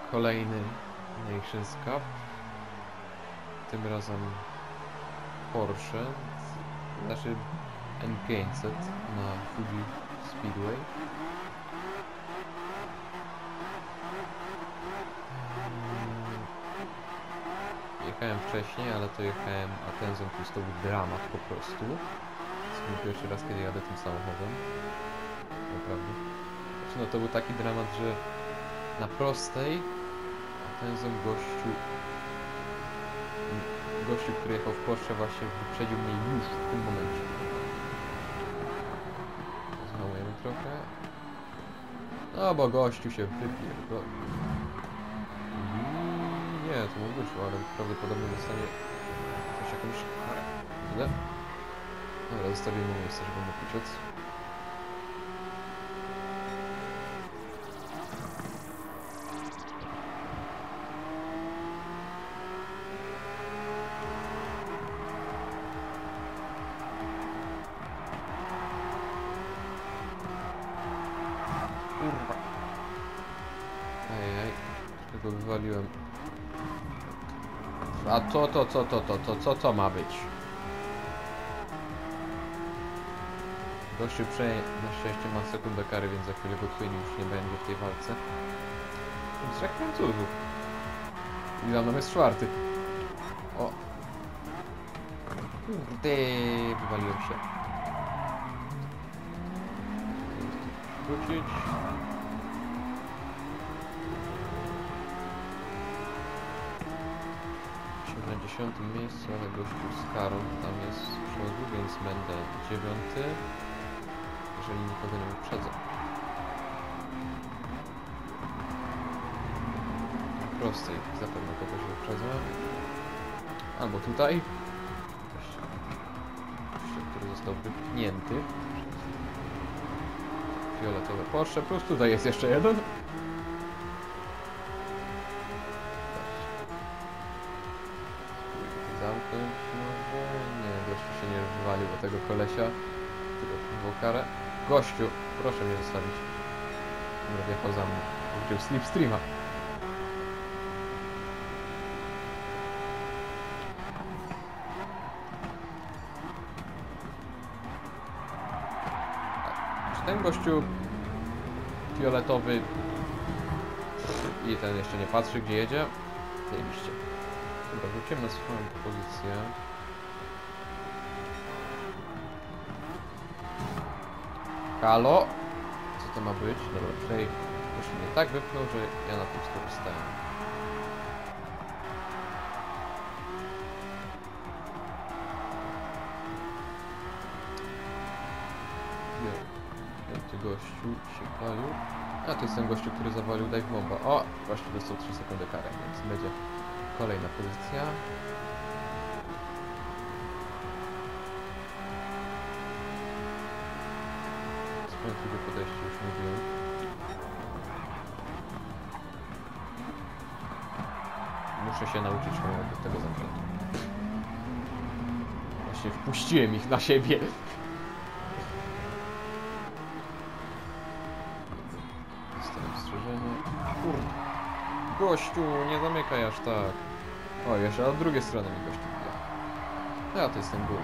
Kolejny Nations Cup. Tym razem Porsche, znaczy N500 na Fuji Speedway. Jechałem wcześniej, ale to jechałem Atenzą, plus to był dramat po prostu. To był pierwszy raz, kiedy jadę tym samochodem. Naprawdę. Znaczy, no to był taki dramat, że na prostej Atenzą gościu, który jechał w Porsche, właśnie wyprzedził mnie już w tym momencie. Zmałujemy trochę. No bo gościu się wypierdolił. Nie, to mu wyszło, ale prawdopodobnie dostanie coś jakąś karę. Źle. Dobra, zostawimy mu miejsce, żeby mógł uciec. Kurwa. Ajaj, tylko wywaliłem. A co ma być? Gościu na szczęście ma sekundę kary, więc za chwilę go Twin już nie będzie w tej walce. Więc jak Francuzów. I za mną jest czwarty. O! Kurde, wywaliłem się. Wrócić. Na 10. miejscu, ale gościu z karą tam jest z przodu, więc będę 9. Jeżeli nikogo nie wyprzedzę. Na prostej zapewne kogoś wyprzedzę. Albo tutaj. Gościu, który został wypchnięty. Fioletowe Porsche, plus tutaj jest jeszcze jeden. Zamknąć może? Nie, gościu się nie wywalił do tego kolesia. Tylko było karę. Gościu, proszę mnie zostawić. Dobra, wjechał za mną. Wrócił slipstreama. Czy ten gościu fioletowy i ten jeszcze nie patrzy, gdzie jedzie? Zajebiście. Dobra, wrócimy na swoją pozycję. Halo? Co to ma być? Dobra, tutaj już mnie tak wypchnął, że ja na tym skorzystałem. Ty gościu się palił. A to jest ten gościu, który zawalił dive bomba. O! Właśnie dostał 3 sekundy karę, więc będzie kolejna pozycja. Sprawiedliwe podejście, już mówiłem. Muszę się nauczyć do tego zakrętu. Właśnie wpuściłem ich na siebie. Dostałem strzeżenie. Kurde. Gościu, nie zamykaj aż tak. O, jeszcze od drugiej strony mi gościu bije. Ja to jest ten gór.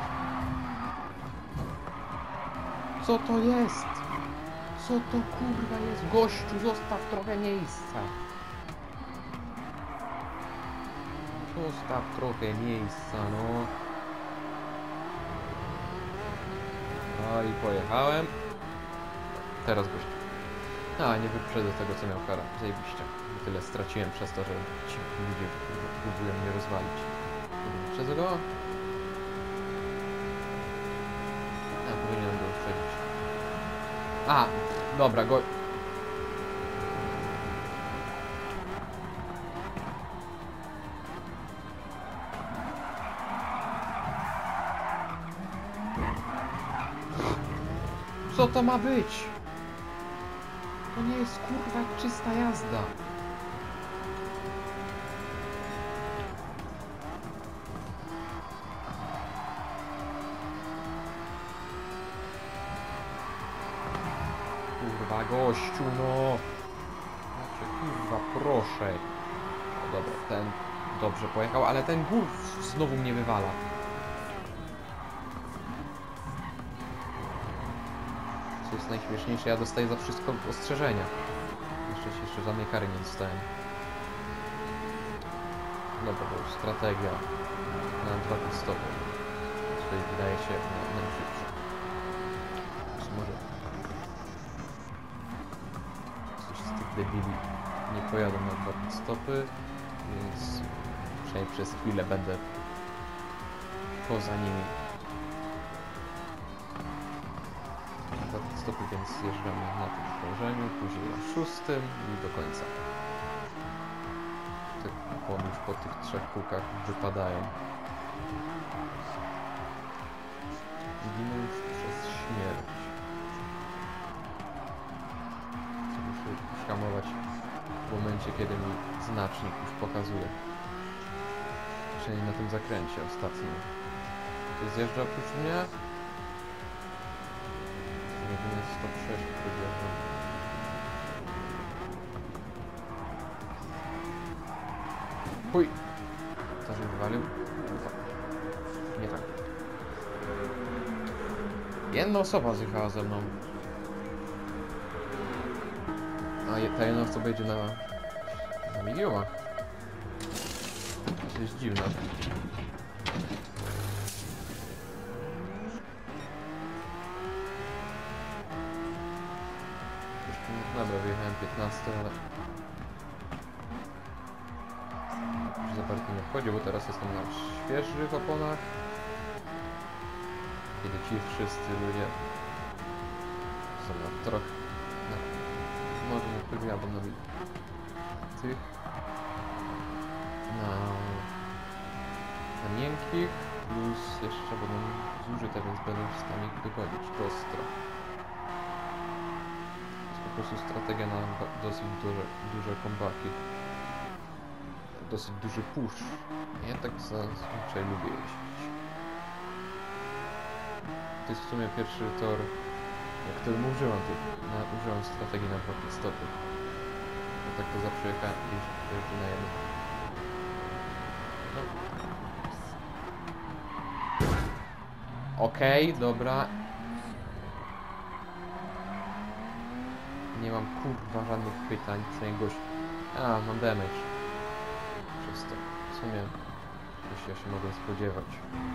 Co to jest? Co to kurwa jest? Gościu, zostaw trochę miejsca. Zostaw trochę miejsca, no. No i pojechałem. Teraz gościu. A, nie wyprzedzę tego, co miał kara. Zajebiście. Tyle straciłem przez to, że ci ludzie próbują mnie rozwalić. Wyprzedzę go. A, powinienem go wyprzedzić. A, dobra, go... Co to ma być? To nie jest kurwa czysta jazda. Kurwa gościu, no. Znaczy, kurwa, proszę. Dobra, ten dobrze pojechał, ale ten gór znowu mnie wywala. Co jest najśmieszniejsze, ja dostaję za wszystko ostrzeżenia. Jeszcze żadnej kary nie dostałem. Dobra, bo już strategia na 2 pit stopy. Tutaj wydaje się najszybsza. Może coś z tych debili nie pojadą na 2 pit stopy, więc przynajmniej przez chwilę będę poza nimi. 2 pit stopy, więc zjeżdżamy na tym krążeniu, później na 6 i do końca. Te opony już po tych 3 kółkach wypadają. Ginę już przez śmierć. Muszę hamować w momencie, kiedy mi znacznik już pokazuje. Przynajmniej na tym zakręcie ostatnim. Ktoś zjeżdża oprócz mnie? Jedynie 106 podjeżdżam. Chuj! Ktoś mnie wywalił? Nie tak. Jedna osoba zjechała ze mną. A ta jedna osoba jedzie na mediumach. To jest dziwne. Dobra, wyjechałem 15, ale już za bardzo nie wchodzi, bo teraz jestem na świeżych oponach. Kiedy ci wszyscy ludzie są na trochę... może nie wyjadą na tych... na miękkich, plus jeszcze będą zużyte, więc będę w stanie ich dogonić ostro. To jest po prostu strategia na dosyć duże kombaki. Dosyć duży push. Ja tak zazwyczaj lubię jeździć. To jest w sumie pierwszy tor, na którym użyłam strategii na 2 pit stopy. Bo tak to zawsze jeżdżę na jeden. No. Okej, dobra. Nie mam kurwa żadnych pytań, przynajmniej gość... A, mam damage. Przez to. W sumie... Coś ja się mogłem spodziewać.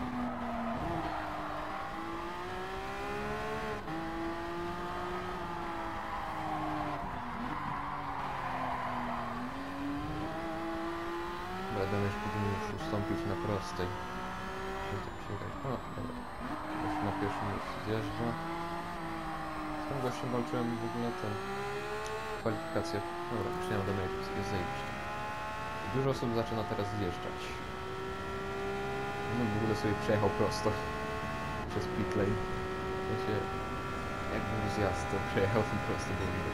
Damage powinien już ustąpić na prostej. O, dobra. Gość na pierwszym już zjeżdża. Z tym gościem walczyłem w ogóle ten... kwalifikacje. Dobra, już nie mam damage, jest zajebiście. Dużo osób zaczyna teraz zjeżdżać. No w ogóle sobie przejechał prosto przez pit lane. W sensie, jak był zjazd, to przejechał ten prosto, było widać.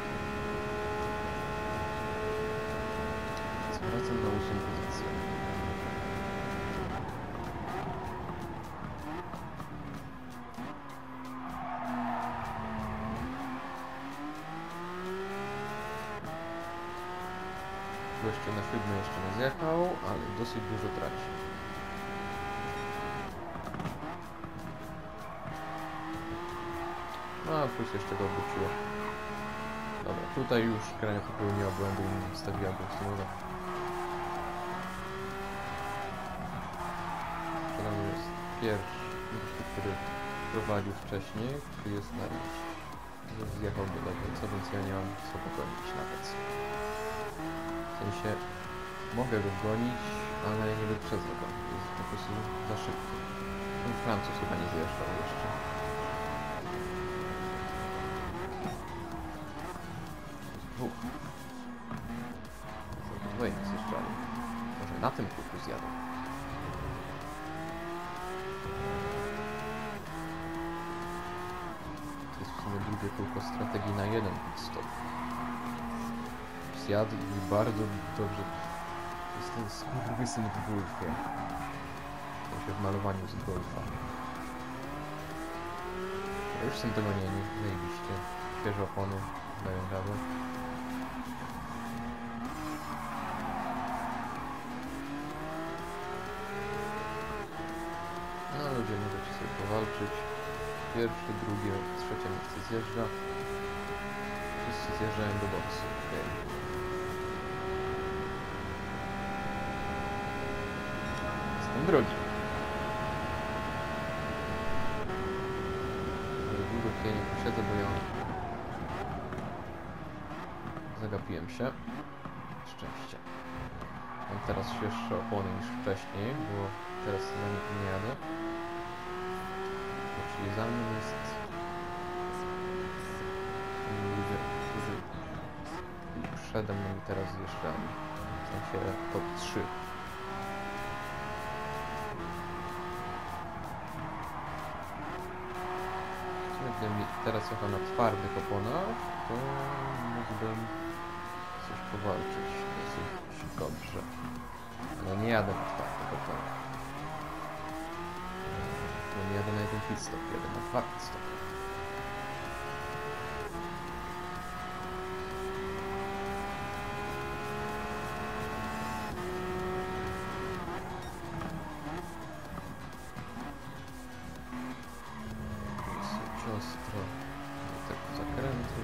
Wracam na 8 pozycję. Gościu na 7 jeszcze nie zjechał, ale dosyć dużo traci. No a plus jeszcze go obróciło. Dobra, tutaj już grania popełniła błędu i wstawiła go w stronę. Jest pierwszy, który prowadził wcześniej, który jest na liście. Zjechał do co, więc ja nie mam co pogonić nawet. W sensie mogę go gonić, ale nie wyprzedzę go. Jest po prostu za szybko. Ten Francuz chyba nie zjeżdżał jeszcze. Dwóch. Dwóch nie zjeżdżali. Może na tym kółku zjadą. Drugie kółko strategii na 1 pit stop. Zjadł i bardzo dobrze. To jest ten skurwysyn w golfie. To się w malowaniu z golfa. Ja już są dogonieni, zajebiście. Świeże opony dają radę. powalczyć. Pierwsze, drugie, trzecie miejsce zjeżdża. Wszyscy zjeżdżają do boksu. Okay. Jestem drugi. Długo tutaj nie posiedzę, bo ja zagapiłem się. Szczęście. Mam teraz świeższe opony niż wcześniej, bo teraz za nikim nie jadę. Czyli za mną jest ludzie, którzy przede mną teraz zjeżdżali. W sensie top 3. Gdybym teraz jechał na twardych oponach, to mógłbym coś powalczyć dosyć dobrze. Ale nie jadę na twardych oponach. Bo nie jadę na jeden pit stop, jadę na 2 pit stop. Ostro do tego zakrętu.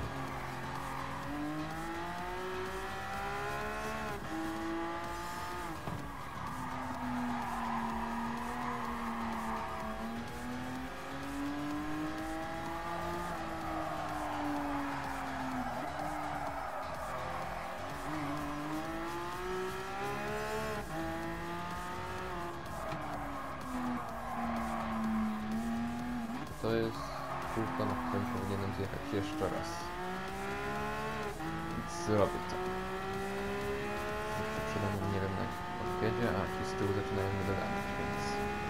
To jest kółko, na którym powinienem zjechać jeszcze raz. Więc zrobię to. Jeszcze przede mną nie wiem, na jaki podjedzie, a ci z tyłu zaczynają mnie doganiać, więc...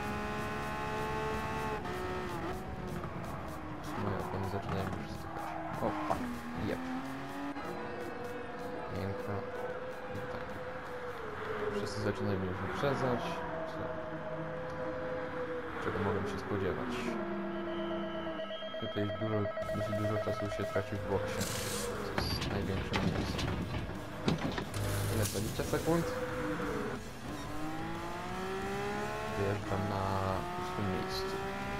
moje opony zaczynają już stykać. O, fuck. Jep. Miękko. I tak. Wszyscy zaczynają mnie już wyprzedzać. Czego mogę się spodziewać? Tutaj dosyć dużo czasu się traci w boksie, co jest największym minusem. Ile? 20 sekund? Wyjeżdżam na 8 miejscu.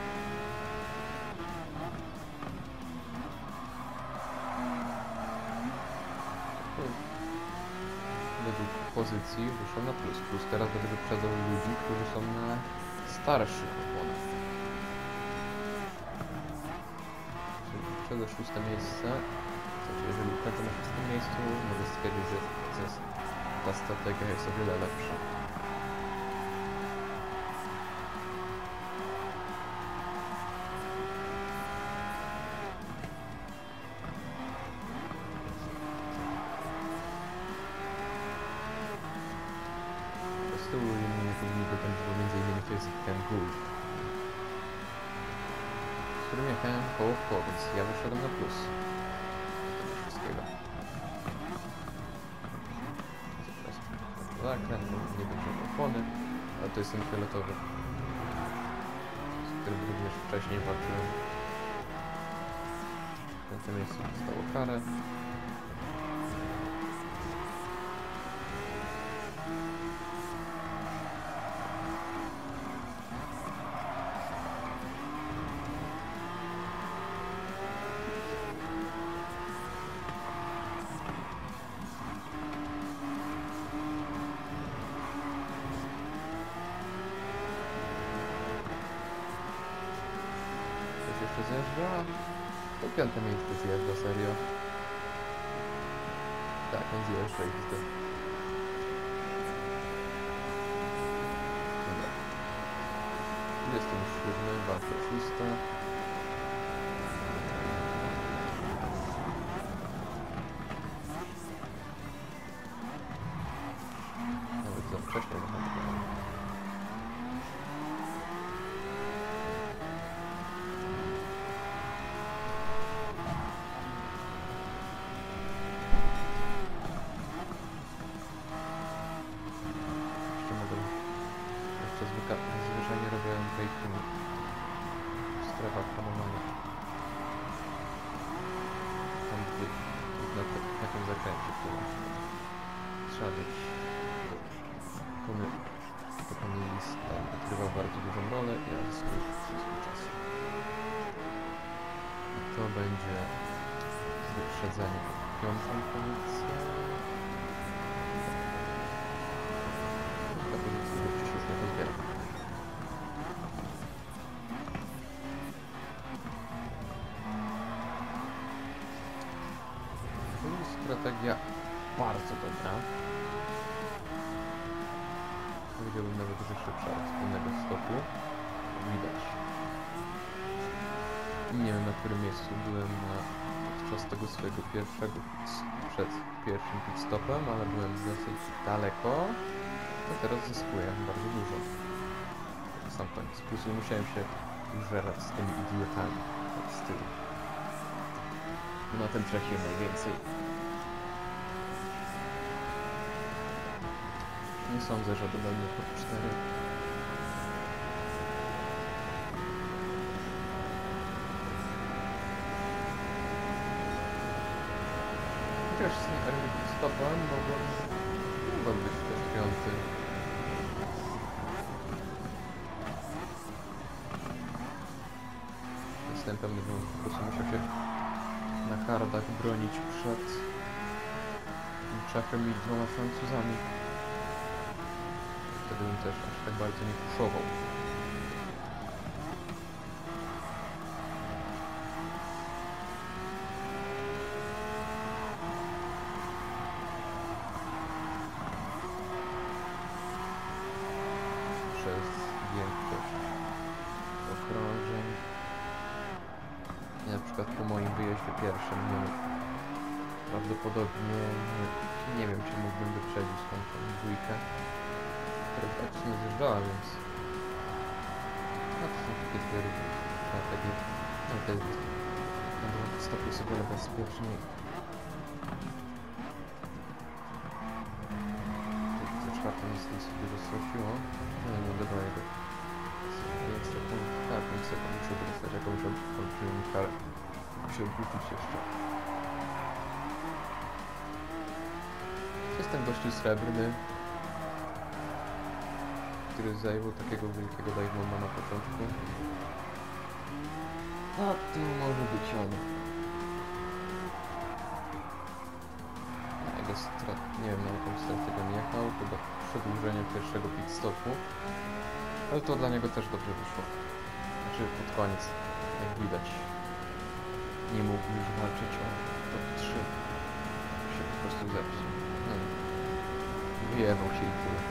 Według pozycji wyszło na plus. Plus teraz będę wyprzedzał ludzi, którzy są na starszych oponach. Czyli 6 miejsce. Znaczy, jeżeli ukończę na 6 miejscu, mogę stwierdzić, że ta strategia jest o wiele lepsza. Z tyłu nie powinni dokończyć, bo między innymi to jest ten Gulf, z którym jechałem koło w koło, więc ja wyszedłem na plus. Wszystkiego. Zakręt, nie będzie opony, ale to jest ten fioletowy, z którym również wcześniej walczyłem. Na tym miejscu dostało karę. Jeszcze zjeżdża, to 5. miejsce zjeżdża, serio. Tak, on zjeżdża i widzę. Dobra. 27, walka 6. Nawet za wcześnie wygląda. Zwyczajnie robię braking w strefach hamowania. Tam na takim zakręcie, który trzeba być dokonyli więc tam odgrywa bardzo dużą rolę i ja zyskuję swój czas. I to będzie wyprzedzenie piątą pozycję. Ta pozycja jeszcze się już nie rozbiera. To jest strategia bardzo dobra. Powiedziałbym nawet, że szybsza od wspólnego stopu. Widać. Nie wiem, na którym miejscu byłem podczas tego swojego pierwszego przed pierwszym pit stopem, ale byłem dosyć daleko. To teraz zyskuję bardzo dużo. Sam koniec. Plus musiałem się użerać z tymi idiotami. Tak z tyłu. Na tym traciłem najwięcej. Nie sądzę, że dodał mnie pod 4. Chociaż z tym stopem mogłem być też 5. Jestem pewny, że po prostu musiał się na hardach bronić przed Czachem i 2 Francuzami. Wtedy bym też aż tak bardzo nie puszował. Przez większość okrążeń. Ja na przykład po moim wyjeździe pierwszym prawdopodobnie nie wiem, czy mógłbym wyprzedzić tą dwójkę. Która praktycznie zjeżdżała, więc no to są takie dwie różne strategie. No to jest na stopu sobie bezpieczniej. Za 4 miejsce sobie rozsądziło. No nie dodaję go. 5 sekund, tak, 5 sekund muszę dostać jakąś olbrzymią karę. Muszę odwrócić jeszcze. Jest ten gościu srebrny, który zajmował takiego wielkiego diamona na początku. A to może być on. Nie wiem, na jaką strategię jechał, chyba przedłużenie pierwszego pit stopu. Ale to dla niego też dobrze wyszło. Znaczy pod koniec, jak widać, nie mógł już walczyć o top 3. Się po prostu zepsuł. No, wyjebał się i tyle.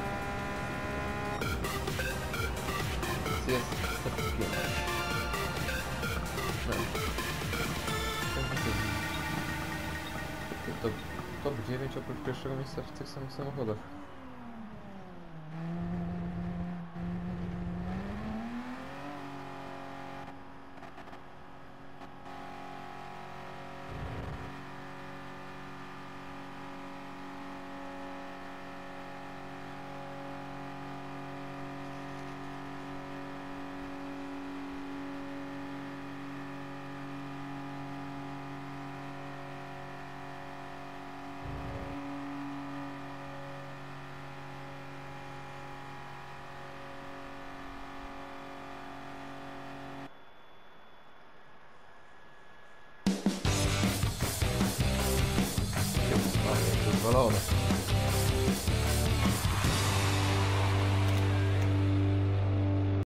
Jest top 5. No. Top 9 oprócz pierwszego miejsca w tych samych samochodach. Zwalone.